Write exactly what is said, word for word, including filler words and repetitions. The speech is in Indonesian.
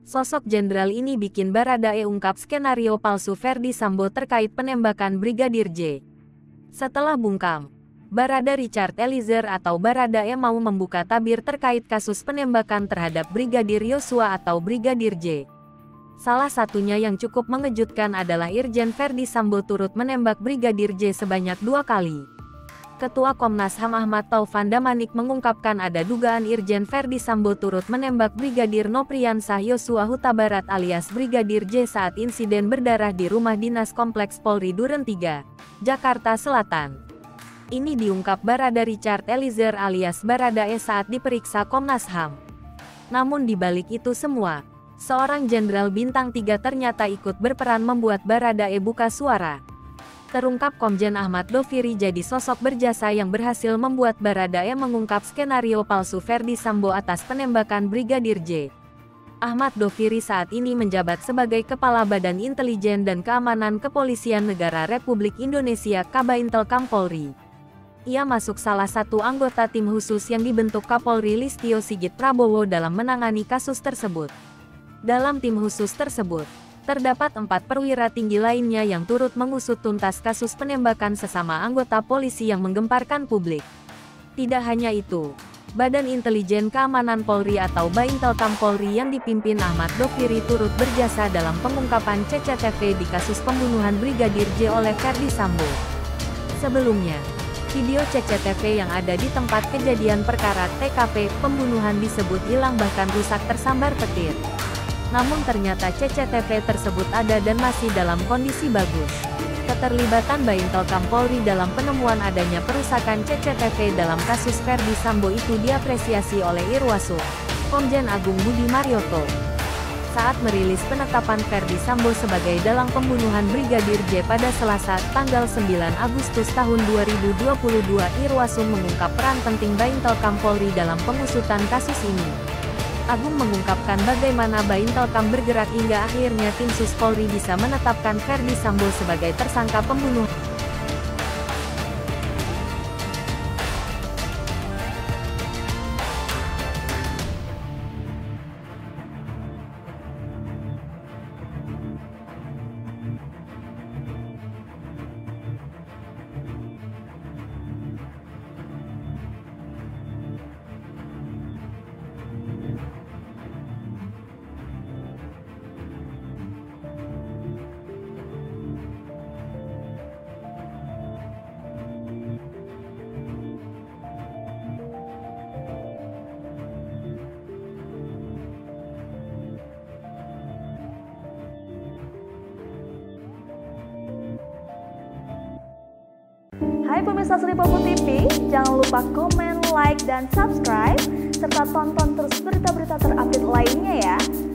Sosok jenderal ini bikin Baradae ungkap skenario palsu Ferdi Sambo terkait penembakan Brigadir J. Setelah bungkam, Barada Richard Eliezer atau Baradae mau membuka tabir terkait kasus penembakan terhadap Brigadir Yosua atau Brigadir J. Salah satunya yang cukup mengejutkan adalah Irjen Ferdi Sambo turut menembak Brigadir J sebanyak dua kali. Ketua Komnas H A M Ahmad Taufan Damanik mengungkapkan ada dugaan Irjen Ferdi Sambo turut menembak Brigadir Nopriansah Yosua Huta Barat alias Brigadir J saat insiden berdarah di rumah dinas Kompleks Polri Duren tiga, Jakarta Selatan. Ini diungkap Barada Richard Eliezer alias Baradae saat diperiksa Komnas H A M. Namun di balik itu semua, seorang jenderal bintang tiga ternyata ikut berperan membuat Baradae buka suara. Terungkap Komjen Ahmad Doviri jadi sosok berjasa yang berhasil membuat Baradae mengungkap skenario palsu Ferdi Sambo atas penembakan Brigadir J. Ahmad Doviri saat ini menjabat sebagai Kepala Badan Intelijen dan Keamanan Kepolisian Negara Republik Indonesia Kabaintelkam Polri. Ia masuk salah satu anggota tim khusus yang dibentuk Kapolri Listio Sigit Prabowo dalam menangani kasus tersebut. Dalam tim khusus tersebut, terdapat empat perwira tinggi lainnya yang turut mengusut tuntas kasus penembakan sesama anggota polisi yang menggemparkan publik. Tidak hanya itu, Badan Intelijen Keamanan Polri atau Baintelkam Polri yang dipimpin Ahmad Doviri turut berjasa dalam pengungkapan C C T V di kasus pembunuhan Brigadir J oleh Ferdi Sambo. Sebelumnya, video C C T V yang ada di tempat kejadian perkara T K P pembunuhan disebut hilang bahkan rusak tersambar petir. Namun ternyata C C T V tersebut ada dan masih dalam kondisi bagus. Keterlibatan Baintelkam Polri dalam penemuan adanya perusakan C C T V dalam kasus Ferdi Sambo itu diapresiasi oleh Irwasum, Komjen Agung Budi Marioto. Saat merilis penetapan Ferdi Sambo sebagai dalang pembunuhan Brigadir J pada Selasa, tanggal sembilan Agustus tahun dua ribu dua puluh dua, Irwasum mengungkap peran penting Baintelkam Polri dalam pengusutan kasus ini. Agung mengungkapkan bagaimana Baintelkam bergerak hingga akhirnya tim Sus Polri bisa menetapkan Ferdi Sambo sebagai tersangka pembunuhan. Hai pemirsa Sri Popo T V, jangan lupa komen, like, dan subscribe, serta tonton terus berita-berita terupdate lainnya ya.